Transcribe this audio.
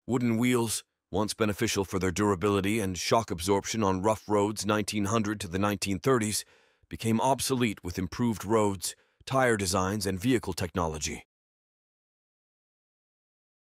Wooden wheels, once beneficial for their durability and shock absorption on rough roads 1900 to the 1930s, became obsolete with improved roads, tire designs, and vehicle technology.